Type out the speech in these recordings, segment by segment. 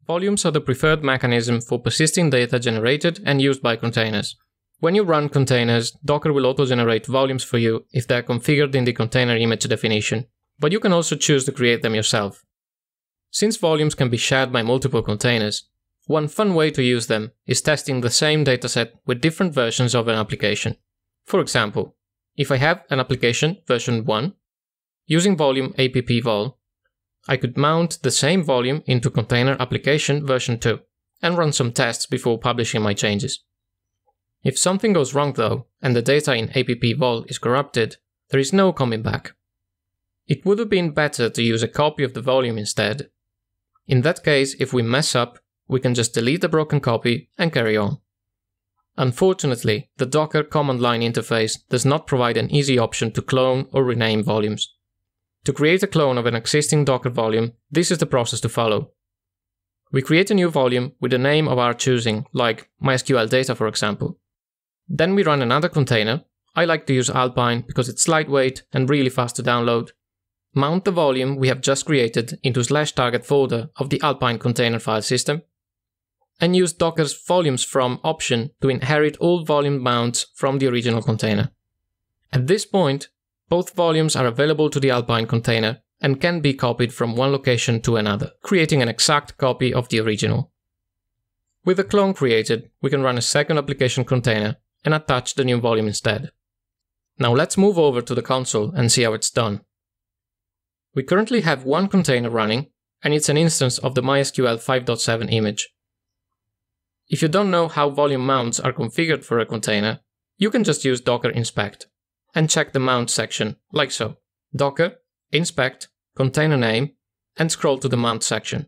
Volumes are the preferred mechanism for persisting data generated and used by containers. When you run containers, Docker will auto-generate volumes for you if they are configured in the container image definition, but you can also choose to create them yourself. Since volumes can be shared by multiple containers, one fun way to use them is testing the same dataset with different versions of an application. For example, if I have an application version 1, using volume app-vol, I could mount the same volume into container application version 2 and run some tests before publishing my changes. If something goes wrong though, and the data in app-vol is corrupted, there is no coming back. It would have been better to use a copy of the volume instead. In that case, if we mess up, we can just delete the broken copy and carry on. Unfortunately, the Docker command line interface does not provide an easy option to clone or rename volumes. To create a clone of an existing Docker volume, this is the process to follow. We create a new volume with a name of our choosing, like MySQL data for example. Then we run another container. I like to use Alpine because it's lightweight and really fast to download. Mount the volume we have just created into /target folder of the Alpine container file system, and use Docker's volumes from option to inherit all volume mounts from the original container. At this point, both volumes are available to the Alpine container and can be copied from one location to another, creating an exact copy of the original. With a clone created, we can run a second application container and attach the new volume instead. Now let's move over to the console and see how it's done. We currently have one container running, and it's an instance of the MySQL 5.7 image. If you don't know how volume mounts are configured for a container, you can just use docker inspect and check the mount section, like so. Docker, inspect, container name, and scroll to the mount section.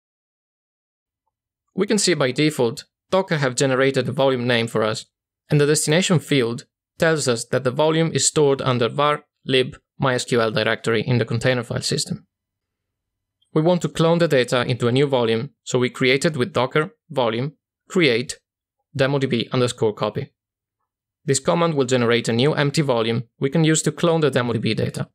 We can see by default, Docker have generated a volume name for us, and the destination field tells us that the volume is stored under var lib MySQL directory in the container file system. We want to clone the data into a new volume, so we created with docker volume create demodb_copy. This command will generate a new empty volume we can use to clone the demodb data.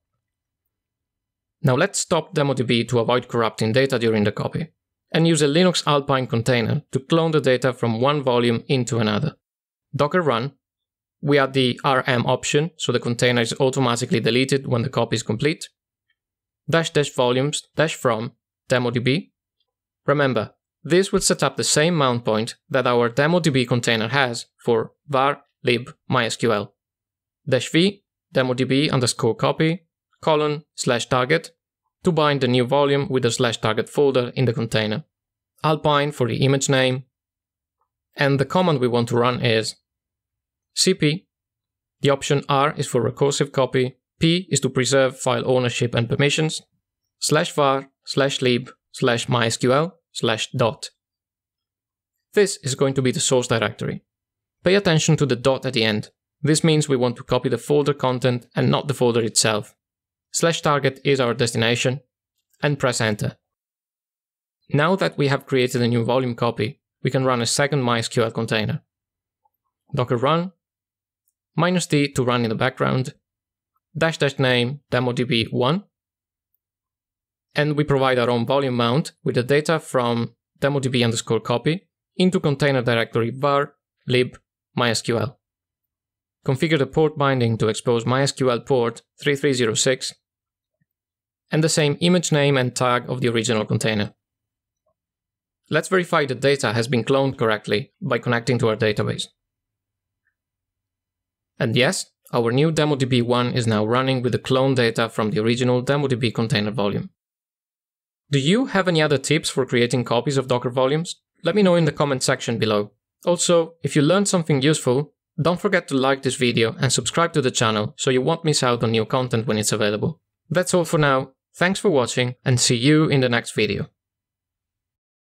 Now let's stop demodb to avoid corrupting data during the copy, and use a Linux Alpine container to clone the data from one volume into another. Docker run. We add the rm option, so the container is automatically deleted when the copy is complete. --volumes -from demodb. Remember, this will set up the same mount point that our demodb container has for var lib MySQL. -v demodb_copy :/target to bind the new volume with the /target folder in the container. Alpine for the image name. And the command we want to run is cp. The option R is for recursive copy, P is to preserve file ownership and permissions, /var /lib /mysql /dot. This is going to be the source directory. Pay attention to the dot at the end. This means we want to copy the folder content and not the folder itself. /target is our destination, and press enter. Now that we have created a new volume copy, we can run a second MySQL container. Docker run, -d to run in the background, --name demodb1, and we provide our own volume mount with the data from demodb_copy into container directory var lib MySQL. Configure the port binding to expose MySQL port 3306, and the same image name and tag of the original container. Let's verify the data has been cloned correctly by connecting to our database. And yes, our new demodb1 is now running with the cloned data from the original demodb container volume. Do you have any other tips for creating copies of Docker volumes? Let me know in the comment section below. Also, if you learned something useful, don't forget to like this video and subscribe to the channel so you won't miss out on new content when it's available. That's all for now. Thanks for watching and see you in the next video.